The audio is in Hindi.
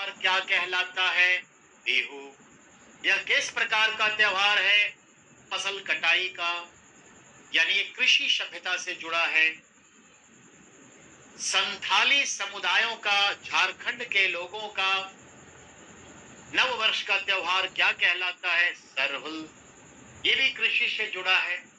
त्योहार क्या कहलाता है? बिहू। यह किस प्रकार का त्योहार है? फसल कटाई का, यानी ये कृषि सभ्यता से जुड़ा है। संथाली समुदायों का, झारखंड के लोगों का नव वर्ष का त्योहार क्या कहलाता है? सरहुल। ये भी कृषि से जुड़ा है।